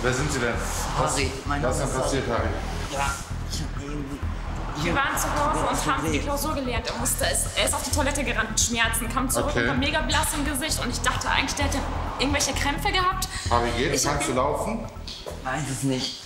Wer sind Sie denn? Harry, Was ist denn passiert, Harry? Ja, ich hab irgendwie... Wir waren zu Hause und haben die Klausur gelernt. Er ist auf die Toilette gerannt mit Schmerzen, kam zurück und war mega blass im Gesicht. Und ich dachte eigentlich, der hätte irgendwelche Krämpfe gehabt. Harry, geht's? Kannst du laufen? Weiß es nicht.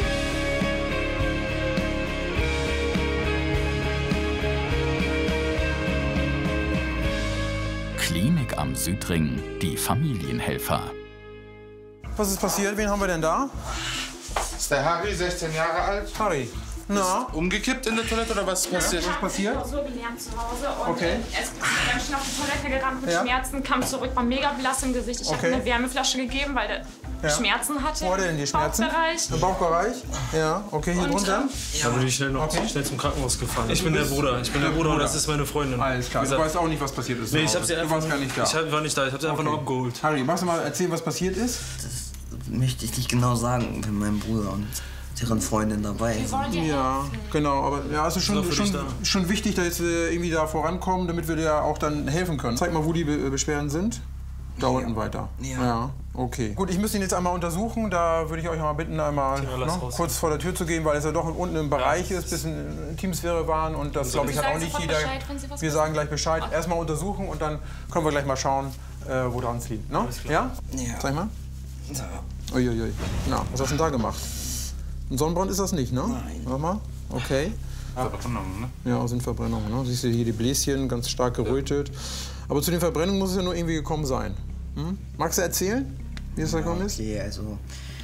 Klinik am Südring, die Familienhelfer. Was ist passiert? Wen haben wir denn da? Das ist der Harry, 16 Jahre alt. Harry. Na? Umgekippt in der Toilette oder was ist passiert? Ich habe die Klausur gelernt zu Hause und er ist ganz schnell auf die Toilette gerannt mit Schmerzen, kam zurück, war mega blass im Gesicht. Ich habe ihm eine Wärmeflasche gegeben, weil er Schmerzen hatte. Wo hat er denn die Schmerzen? Bauchbereich. Im Bauchbereich? Ja, okay, hier drunter? Da bin ich schnell zum Krankenhaus gefahren. Ich bin der Bruder. Und das ist meine Freundin. Alles klar. Du weißt auch nicht, was passiert ist. Nee, ich hab sie einfach, du warst gar nicht da. Ich war nicht da, ich hab sie einfach nur abgeholt. Harry, magst du mal erzählen, was passiert ist? Das möchte ich nicht genau sagen, wenn mein Bruder und deren Freundin dabei sind. Ja, genau. Aber ja, es ist schon wichtig, dass wir irgendwie da vorankommen, damit wir dir auch dann helfen können. Zeig mal, wo die Beschwerden sind. Da unten weiter. Ja. Okay. Gut, ich müsste ihn jetzt einmal untersuchen. Da würde ich euch mal bitten, einmal kurz vor der Tür zu gehen, weil es ja doch unten im Bereich ist, ein bisschen Intimsphäre waren. Und das, glaube ich, hat auch nicht jeder. Wir sagen gleich Bescheid. Erstmal untersuchen und dann können wir gleich mal schauen, wo dran es liegt. Ne? Ja? Zeig mal. Uiuiui. Na, was hast du denn da gemacht? Ein Sonnenbrand ist das nicht, ne? Nein. Warte mal. Okay. Verbrennungen, ne? Ja, sind Verbrennungen. Ne? Siehst du hier die Bläschen, ganz stark gerötet. Aber zu den Verbrennungen muss es ja nur irgendwie gekommen sein. Hm? Magst du erzählen, wie es da gekommen ist? Okay, also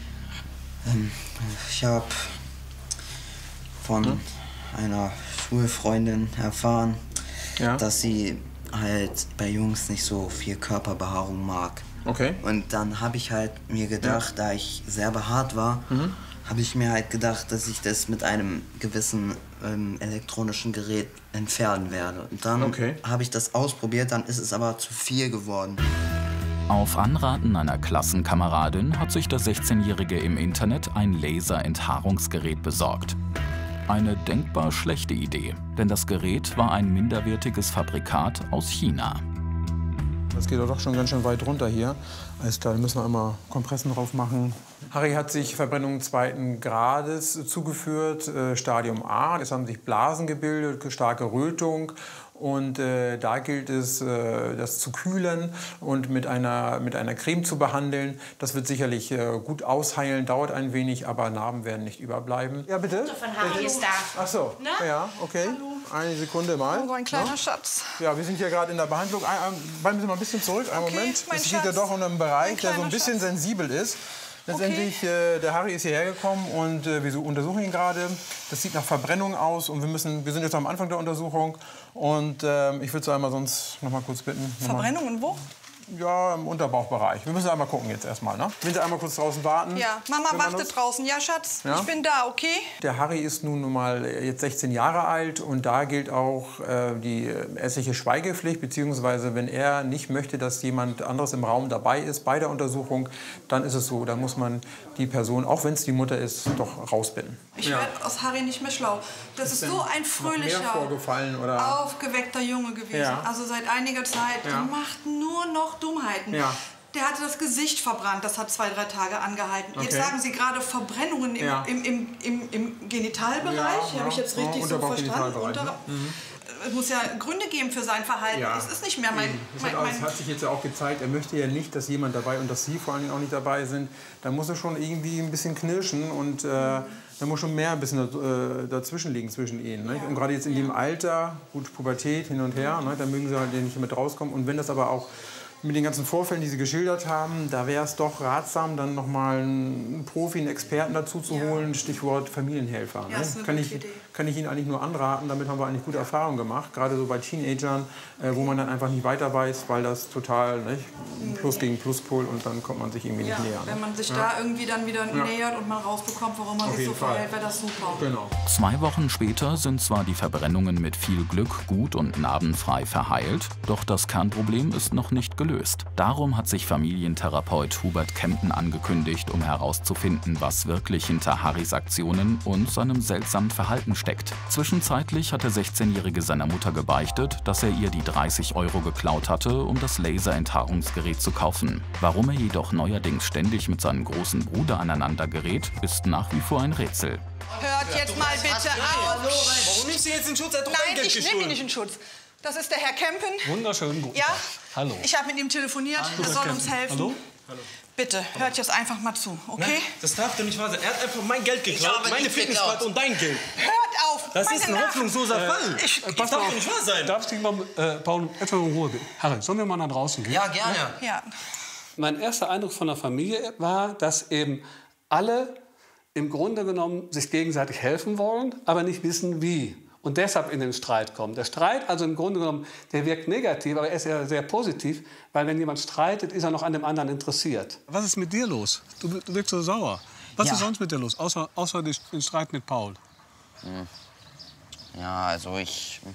ich habe von einer Schulfreundin erfahren, dass sie halt bei Jungs nicht so viel Körperbehaarung mag. Okay. Und dann habe ich halt mir gedacht, da ich sehr behaart war, habe ich mir halt gedacht, dass ich das mit einem gewissen elektronischen Gerät entfernen werde. Und dann habe ich das ausprobiert, dann ist es aber zu viel geworden. Auf Anraten einer Klassenkameradin hat sich der 16-Jährige im Internet ein Laserenthaarungsgerät besorgt. Eine denkbar schlechte Idee, denn das Gerät war ein minderwertiges Fabrikat aus China. Das geht doch schon ganz schön weit runter hier. Alles klar, da müssen wir einmal Kompressen drauf machen. Harry hat sich Verbrennungen 2. Grades zugeführt, Stadium A. Es haben sich Blasen gebildet, starke Rötung. Und da gilt es, das zu kühlen und mit einer Creme zu behandeln. Das wird sicherlich gut ausheilen, dauert ein wenig, aber Narben werden nicht überbleiben. Ja, bitte? Von Harry ist da. Ach so, ja, okay. Hallo. Eine Sekunde mal. Oh, ein kleiner Schatz. Ja, wir sind hier gerade in der Behandlung. Bleiben Sie mal ein bisschen zurück, einen Moment. Es geht ja doch um einen Bereich, der so ein bisschen sensibel ist. Letztendlich, der Harry ist hierher gekommen und wir untersuchen ihn gerade. Das sieht nach Verbrennung aus und wir sind jetzt am Anfang der Untersuchung. Und ich würde Sie einmal sonst noch mal kurz bitten. Verbrennungen wo? Ja, im Unterbauchbereich. Wir müssen einmal gucken jetzt erstmal, ne? Wenn Sie einmal kurz draußen warten. Ja, Mama wartet draußen. Ja, Schatz, ich bin da, okay? Der Harry ist nun mal jetzt 16 Jahre alt und da gilt auch die ärztliche Schweigepflicht, beziehungsweise wenn er nicht möchte, dass jemand anderes im Raum dabei ist bei der Untersuchung, dann ist es so, dann muss man die Person, auch wenn es die Mutter ist, doch rausbinden. Ich werde aus Harry nicht mehr schlau. Das ist so ein fröhlicher, aufgeweckter Junge gewesen. Ja. Also seit einiger Zeit. Der macht nur noch Dummheiten. Ja. Der hatte das Gesicht verbrannt, das hat 2, 3 Tage angehalten. Okay. Jetzt sagen Sie gerade Verbrennungen im Genitalbereich. Habe ich jetzt richtig so verstanden? Es muss ja Gründe geben für sein Verhalten. Ja. Es ist nicht mehr Das hat sich jetzt ja auch gezeigt, er möchte ja nicht, dass jemand dabei und dass Sie vor allen Dingen auch nicht dabei sind. Da muss er schon irgendwie ein bisschen knirschen und da muss schon mehr ein bisschen dazwischen liegen zwischen ihnen. Ne? Und gerade jetzt in dem Alter, gut, Pubertät hin und her, ne? Da mögen sie halt nicht mit rauskommen. Und wenn das aber auch mit den ganzen Vorfällen, die Sie geschildert haben, da wäre es doch ratsam, dann noch mal einen Profi, einen Experten dazu zu holen, Stichwort Familienhelfer. Ja, das ist eine gute Idee. Kann ich Ihnen eigentlich nur anraten, damit haben wir eigentlich gute Erfahrungen gemacht, gerade so bei Teenagern, wo man dann einfach nicht weiter weiß, weil das total Plus gegen Pluspol und dann kommt man sich irgendwie nicht näher. Wenn man sich da irgendwie dann wieder nähert und man rausbekommt, warum man sich so verhält, wäre das super. Genau. 2 Wochen später sind zwar die Verbrennungen mit viel Glück gut und narbenfrei verheilt, doch das Kernproblem ist noch nicht gelöst. gelöst. Darum hat sich Familientherapeut Hubert Kempten angekündigt, um herauszufinden, was wirklich hinter Harrys Aktionen und seinem seltsamen Verhalten steckt. Zwischenzeitlich hat der 16-Jährige seiner Mutter gebeichtet, dass er ihr die 30 € geklaut hatte, um das Laserenthaarungsgerät zu kaufen. Warum er jedoch neuerdings ständig mit seinem großen Bruder aneinander gerät, ist nach wie vor ein Rätsel. Hört jetzt mal bitte auf! Warum nimmst du jetzt in Schutz? Er hat doch Nein, ich nehme ihn nicht in Schutz. Das ist der Herr Kempen. Wunderschön, gut. Ja? Hallo. Ich habe mit ihm telefoniert. Er soll uns helfen. Hallo? Hallo. Bitte, hört jetzt einfach mal zu, okay? Nein, das darf doch nicht wahr sein. Er hat einfach mein Geld geklaut, meine Fitnesskarte und dein Geld. Hört auf! Das ist ein hoffnungsloser Fall. Das darf doch nicht wahr sein. Darf ich dich mal, Paul, etwa in Ruhe bitten? Harry, sollen wir mal nach draußen gehen? Ja, gerne. Ja. Mein erster Eindruck von der Familie war, dass eben alle im Grunde genommen sich gegenseitig helfen wollen, aber nicht wissen, wie. Und deshalb in den Streit kommen. Der Streit, also im Grunde genommen, der wirkt negativ, aber er ist ja sehr positiv, weil wenn jemand streitet, ist er noch an dem anderen interessiert. Was ist mit dir los? Du wirkst so sauer. Was ist sonst mit dir los, außer den Streit mit Paul? Ja, also mir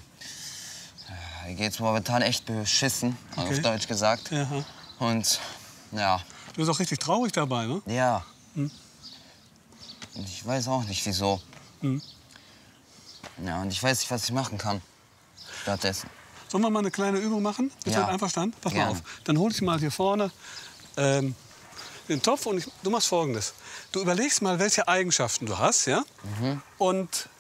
geht's momentan echt beschissen, auf Deutsch gesagt. Ja. Und ja. Du bist auch richtig traurig dabei, ne? Ja. Ich weiß auch nicht, wieso. Ja, und ich weiß nicht, was ich machen kann stattdessen. Sollen wir mal eine kleine Übung machen? Bist du einverstanden? Pass mal auf. Dann hol ich mal hier vorne den Topf und du machst Folgendes. Du überlegst mal, welche Eigenschaften du hast, ja? Und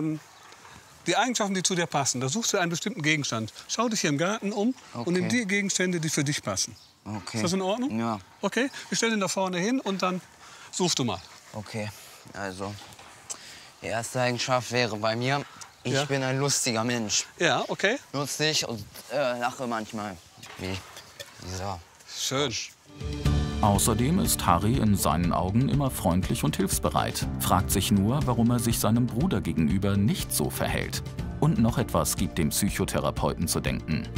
die Eigenschaften, die zu dir passen. Da suchst du einen bestimmten Gegenstand. Schau dich hier im Garten um und nimm die Gegenstände, die für dich passen. Okay. Ist das in Ordnung? Ja. Okay, wir stellen ihn da vorne hin und dann suchst du mal. Okay, also die erste Eigenschaft wäre bei mir, ich bin ein lustiger Mensch. Ja, okay. Lustig und lache manchmal. Wie so. Schön. Außerdem ist Harry in seinen Augen immer freundlich und hilfsbereit, fragt sich nur, warum er sich seinem Bruder gegenüber nicht so verhält. Und noch etwas gibt dem Psychotherapeuten zu denken.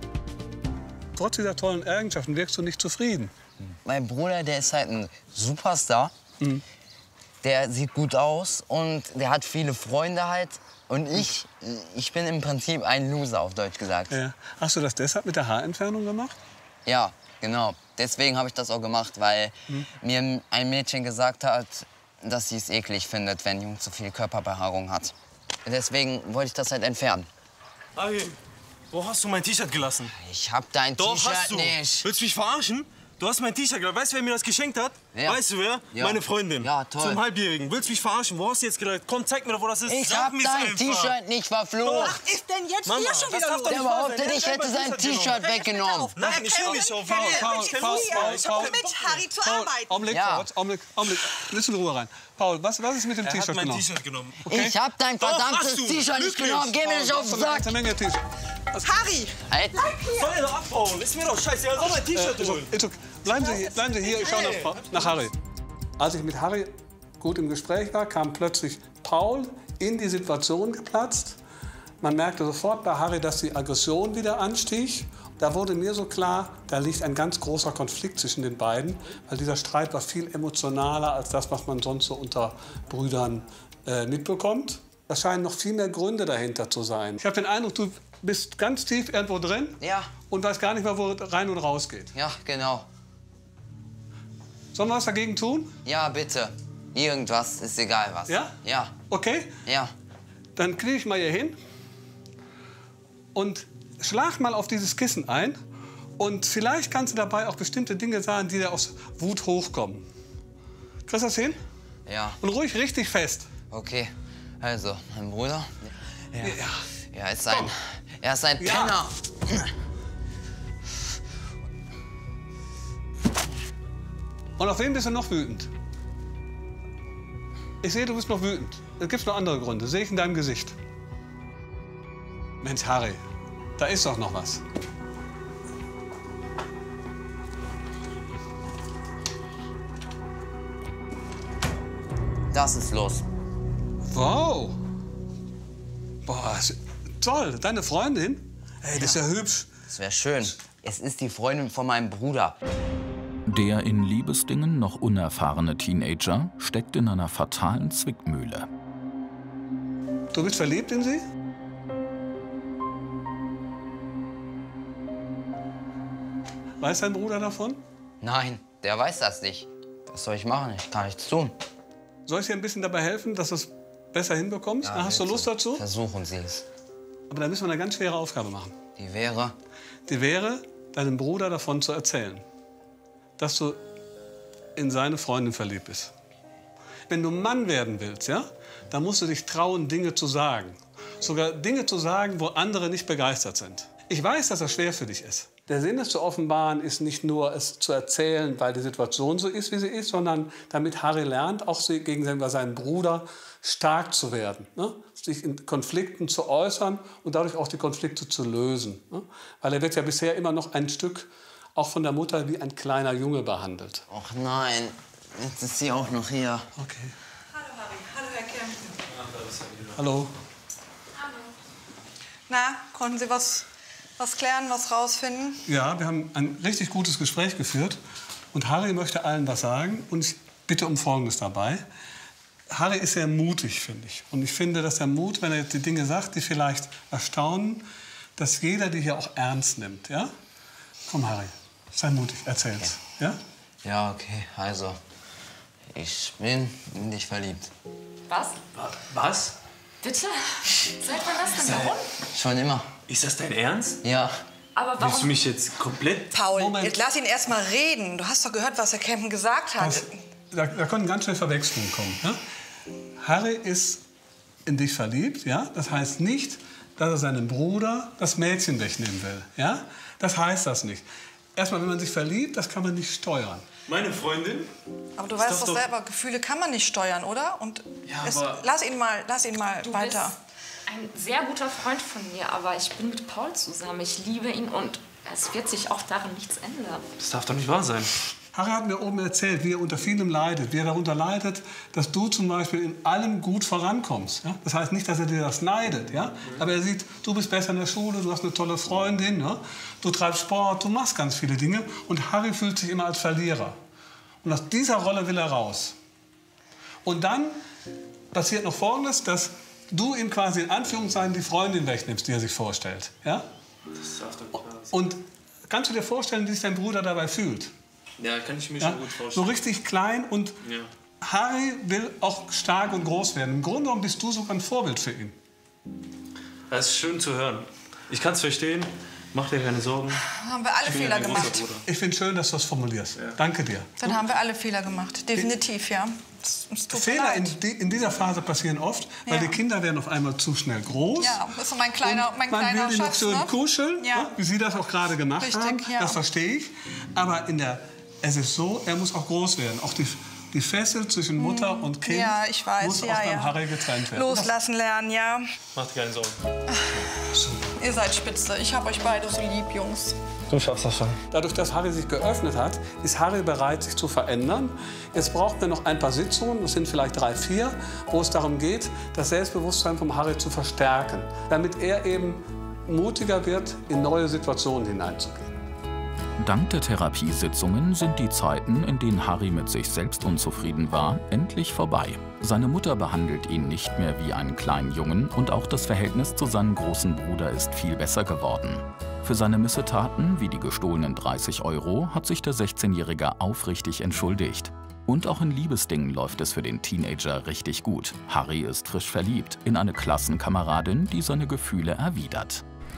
Trotz dieser tollen Eigenschaften wirkst du nicht zufrieden. Mein Bruder, der ist halt ein Superstar. Der sieht gut aus und der hat viele Freunde halt. Und ich bin im Prinzip ein Loser, auf Deutsch gesagt. Ja. Hast du das deshalb mit der Haarentfernung gemacht? Ja, genau. Deswegen habe ich das auch gemacht, weil mir ein Mädchen gesagt hat, dass sie es eklig findet, wenn ein Junge zu viel Körperbehaarung hat. Deswegen wollte ich das halt entfernen. Harry, wo hast du mein T-Shirt gelassen? Ich hab dein T-Shirt nicht. Willst du mich verarschen? Du hast mein T-Shirt gelassen. Weißt du, wer mir das geschenkt hat? Ja. Weißt du wer? Ja. Meine Freundin. Ja, toll. Zum Halbjährigen. Willst du mich verarschen? Wo hast du jetzt gelassen? Komm, zeig mir doch, wo das ist. Ich Sag hab mir's dein einfach. T-Shirt nicht verflucht. Was ist denn jetzt Mama, hier schon das wieder darf los? doch Der nicht wahr behauptet, sein. ich hätte sein T-Shirt weggenommen. Nein, ich will nicht auf Komm mit, Harry, zur Arbeit. Augenblick, Ja. Augenblick. Lass in Ruhe rein. Paul, was ist mit dem Er hat T-Shirt mein genommen? T-Shirt genommen. Okay. Ich hab dein Doch, verdammtes hast du. T-Shirt nicht Wirklich. genommen. Geh mir nicht auf den Das Sack. ist eine Menge T-Shirt. Harry! Halt. Soll er doch abbauen? Ist mir doch scheiße. Er soll mein T-Shirt holen. Bleiben Sie hier, ich schaue nach Harry. Als ich mit Harry gut im Gespräch war, kam plötzlich Paul in die Situation geplatzt. Man merkte sofort bei Harry, dass die Aggression wieder anstieg. Da wurde mir so klar, da liegt ein ganz großer Konflikt zwischen den beiden, weil dieser Streit war viel emotionaler als das, was man sonst so unter Brüdern mitbekommt. Da scheinen noch viel mehr Gründe dahinter zu sein. Ich habe den Eindruck, du bist ganz tief irgendwo drin und weißt gar nicht mehr, wo rein und raus geht. Ja, genau. Sollen wir was dagegen tun? Ja, bitte. Irgendwas, ist egal was. Ja? Ja. Okay? Ja. Dann knie ich mal hier hin und schlag mal auf dieses Kissen ein. Und vielleicht kannst du dabei auch bestimmte Dinge sagen, die dir aus Wut hochkommen. Kriegst du das hin? Ja. Und ruhig richtig fest. Okay. Also, mein Bruder. Er ist ein Penner. Und auf wen bist du noch wütend? Ich sehe, du bist noch wütend. Es gibt noch andere Gründe. Sehe ich in deinem Gesicht. Mensch, Harry, da ist doch noch was. Das ist los. Wow. Boah, toll. Deine Freundin? Hey, das ist ja hübsch. Das wäre schön. Es ist die Freundin von meinem Bruder. Der in Liebesdingen noch unerfahrene Teenager steckt in einer fatalen Zwickmühle. Du bist verliebt in sie? Weiß dein Bruder davon? Nein, der weiß das nicht. Was soll ich machen? Ich kann nichts tun. Soll ich dir ein bisschen dabei helfen, dass du es besser hinbekommst? Ja, hast du Lust dazu? Versuchen Sie es. Aber da müssen wir eine ganz schwere Aufgabe machen. Die wäre? Die wäre, deinem Bruder davon zu erzählen, dass du in seine Freundin verliebt bist. Wenn du Mann werden willst, ja, dann musst du dich trauen, Dinge zu sagen. Sogar Dinge zu sagen, wo andere nicht begeistert sind. Ich weiß, dass das schwer für dich ist. Der Sinn, es zu offenbaren, ist nicht nur, es zu erzählen, weil die Situation so ist, wie sie ist, sondern damit Harry lernt, auch gegenüber seinem Bruder stark zu werden. Ne? Sich in Konflikten zu äußern und dadurch auch die Konflikte zu lösen. Ne? Weil er wird ja bisher immer noch ein Stück, auch von der Mutter, wie ein kleiner Junge behandelt. Ach nein, jetzt ist sie auch noch hier. Okay. Hallo Harry, hallo Herr Kempten. Hallo. Hallo. Na, konnten Sie was klären, was rausfinden? Ja, wir haben ein richtig gutes Gespräch geführt. Und Harry möchte allen was sagen. Und ich bitte um Folgendes dabei. Harry ist sehr mutig, finde ich. Und ich finde, dass der Mut, wenn er jetzt die Dinge sagt, die vielleicht erstaunen, dass jeder die hier auch ernst nimmt. Ja? Komm, Harry, sei mutig, erzähl's. Okay. Ja? Ja, okay, also. Ich bin in dich verliebt. Was? Was? Bitte? Seit wann das denn? Warum? Schon immer. Ist das dein Ernst? Ja. Aber warum? Willst du mich jetzt komplett... Paul, jetzt lass ihn erst mal reden. Du hast doch gehört, was Herr Kempten gesagt hat. Da können ganz schnell Verwechslungen kommen. Ja? Harry ist in dich verliebt. Ja? Das heißt nicht, dass er seinem Bruder das Mädchen wegnehmen will. Ja? Das heißt das nicht. Erstmal, wenn man sich verliebt, das kann man nicht steuern. Meine Freundin? Aber du weißt doch selber, Gefühle kann man nicht steuern, oder? Und ja, aber lass ihn mal du weiter. Bist ein sehr guter Freund von mir, aber ich bin mit Paul zusammen. Ich liebe ihn und es wird sich auch darin nichts ändern. Das darf doch nicht wahr sein. Harry hat mir oben erzählt, wie er unter vielem leidet, wie er darunter leidet, dass du zum Beispiel in allem gut vorankommst. Ja? Das heißt nicht, dass er dir das neidet, ja? Aber er sieht, du bist besser in der Schule, du hast eine tolle Freundin, ja? Du treibst Sport, du machst ganz viele Dinge und Harry fühlt sich immer als Verlierer. Und aus dieser Rolle will er raus. Und dann passiert noch Folgendes, dass du ihm quasi in Anführungszeichen die Freundin wegnimmst, die er sich vorstellt. Ja? Das darf doch nicht wahr sein. Und kannst du dir vorstellen, wie sich dein Bruder dabei fühlt? Ja, kann ich mir schon gut vorstellen. So richtig klein und ja. Harry will auch stark und groß werden. Im Grunde genommen bist du sogar ein Vorbild für ihn. Das ist schön zu hören. Ich kann es verstehen. Mach dir keine Sorgen. Haben wir alle Fehler gemacht. Ich finde schön, dass du das formulierst. Ja. Danke dir. Dann haben wir alle Fehler gemacht. Definitiv, ja. Es tut Fehler mir leid. in dieser Phase passieren oft, weil die Kinder werden auf einmal zu schnell groß. Ja, das ist mein kleiner man will die noch Schatz, schön ne? kuscheln, Ja. ne? Wie Sie das auch gerade gemacht Richtig, haben. ja. Das verstehe ich. Aber es ist so, er muss auch groß werden. Auch die Fessel zwischen Mutter und Kind ich weiß, muss aus deinem Harry getrennt werden. Loslassen lernen, ja. Mach dir keine Sorgen. Ihr seid spitze. Ich hab euch beide so lieb, Jungs. Du schaffst das schon. Dadurch, dass Harry sich geöffnet hat, ist Harry bereit, sich zu verändern. Jetzt braucht er noch ein paar Sitzungen, das sind vielleicht 3, 4, wo es darum geht, das Selbstbewusstsein von Harry zu verstärken, damit er eben mutiger wird, in neue Situationen hineinzugehen. Dank der Therapiesitzungen sind die Zeiten, in denen Harry mit sich selbst unzufrieden war, endlich vorbei. Seine Mutter behandelt ihn nicht mehr wie einen kleinen Jungen und auch das Verhältnis zu seinem großen Bruder ist viel besser geworden. Für seine Missetaten, wie die gestohlenen 30 €, hat sich der 16-Jährige aufrichtig entschuldigt. Und auch in Liebesdingen läuft es für den Teenager richtig gut. Harry ist frisch verliebt in eine Klassenkameradin, die seine Gefühle erwidert.